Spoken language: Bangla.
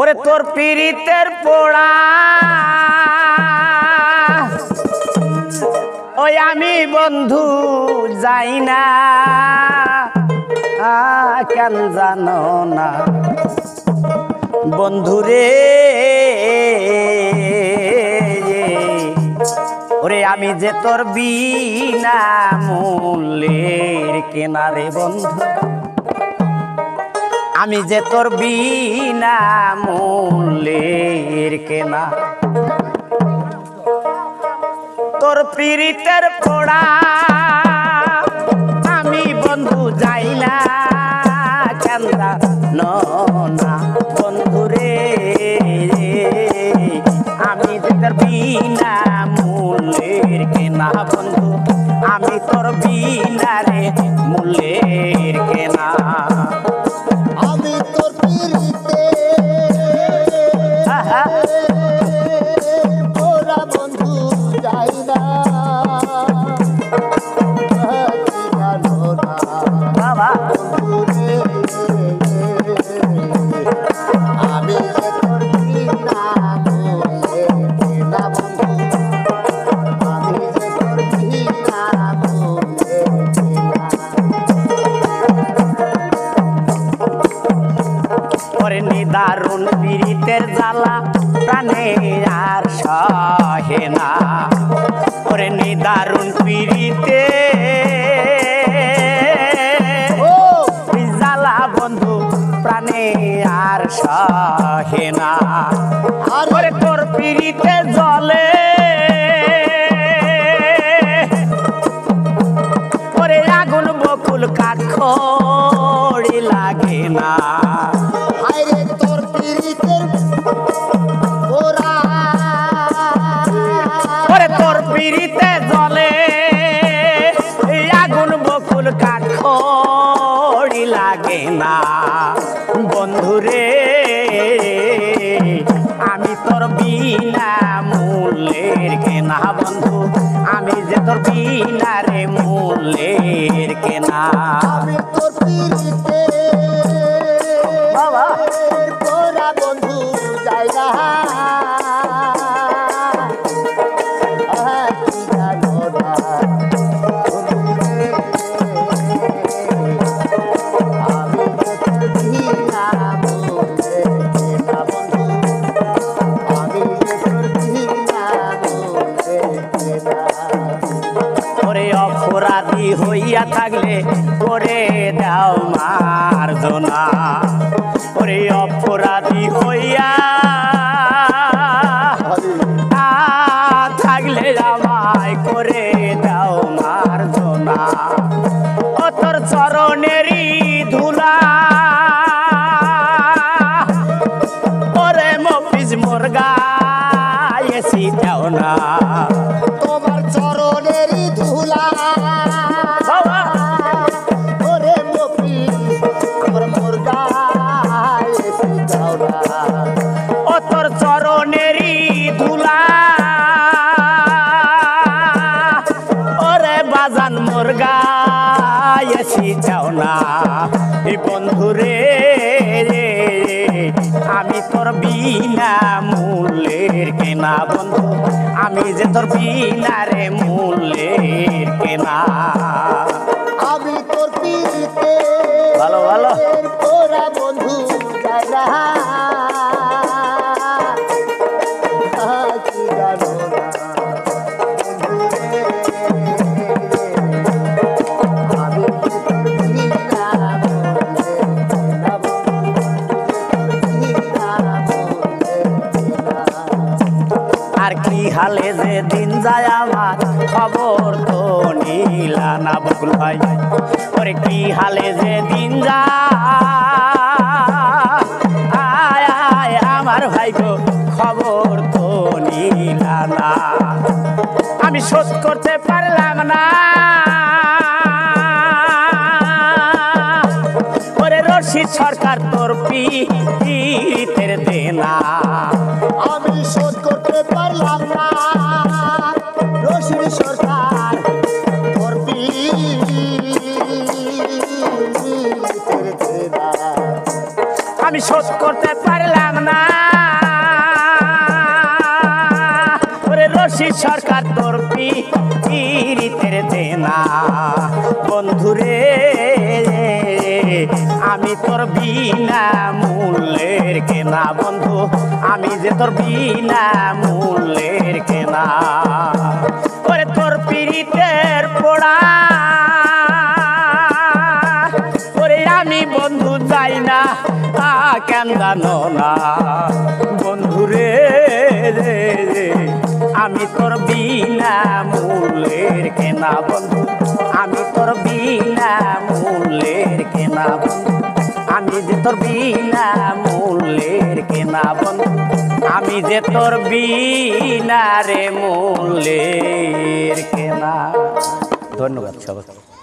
ওরে তোর পীড়িতের পোড়া ওই আমি বন্ধু যাই না কেন জানো না বন্ধুরে ওরে আমি যে তোর বিনা মূল্যের কেনারে বন্ধু আমি যে তোর বিনা মূল্যের কেনা তোর পীড়িতের পোড়া আমি বন্ধু যাই না কেন্দা না বন্ধু রে আমি যে তোর বিনা মূল্যের কেনা বন্ধু আমি তোর বিনা রে মূল্যের কেনা আমি তোর পীড়িতে পোড়া বন্ধু যাই না বাবা আমি যে তোর বিনা মূল্যের কেনা বন্ধু আমি যে তোর বিনা মূল্যের কেনা ওরে নিদারুণ পীড়িতের জ্বালা প্রাণে আর সহে না ওরে নিদারুণ পীড়িতে জ্বালা বন্ধু প্রাণে আর সহে না ওরে তোর পীড়িতে জলে ওরে আগুন বকুল কাঠ খড়ি লাগে না আরে তোর পীড়িতের পোড়া ওরে তোর পীড়িতে জলে আগুন বকুল কাঠ খড়ি লাগে না বন্ধুরে আমি তোর বিনা মূল্যের কেনা বন্ধু আমি যে তোর বিনা রে মূল্যের কেনা আমি তোর পীড়িতে বাবা পোড়া বন্ধু যাই না কি জানো না আমি যে তোর বিনা মূল্যের কেনা বন্ধু আমি যে তোর বিনা মূল্যের কেনা ওরে অপরাধী হইয়া থাকলে করে দাও মার্জনা ওরে অপরাধী হইয়া থাকলে আমায় করে দাও মার্জনা ও তোর চরণেরই ধুলা ওরে মফিজ মুরগা এসি দাও না তোমার চরণেরই ধুলা বাবা ওরে মফি আমার মুরগা এসে যাও না ও তোর চরণেরই ধুলা ওরে বাজান মুরগা এসি যাও না এই বন্ধুরে আমি তোর বিনা মূল্যের কেনা বন্ধু আমি যে তোর বিনা রে মূল্যের কেনা আমি তোর পীড়িতে ভালো ভালো পোড়া বন্ধু যাই না কি জানো না আমি যে তোর বিনা মূল্যের কেনা বন্ধু বিনা মূল্যের কেনা আর কি হালে যে দিন যায় আমার খবর তো নীলা না বকুল ভাই ওরে কি হালে যে দিন যায় আমার ভাই গো খবর তো নীলা না আমি শোধ করতে পারলাম না ওরে রশিদ সরকার তোর পীড়িতের দেনা আমি শোধ করতে পারলাম না রশিদ সরকার তোর পীড়িতের দেনা আমি শোধ করতে পারলাম না সরকার তোর পীড়িতের দেনা বন্ধুরে আমি তোর বিনা মূল্যের কেনা বন্ধু আমি যে তোর বিনা মূল্যের কেনা ওরে তোর পীড়িতের পোড়া ওরে আমি বন্ধু যাই না কেন জানো না বন্ধুরে আমি তোর বিনা মূল্যের কেনা বন্ধু আমি তোর বিনা মূল্যের কেনা বন্ধু আমি যে তোর বিনা মূল্যের কেনা বন্ধু আমি যে তোর বিনা রে মূল্যের কেনা। ধন্যবাদ সবাই।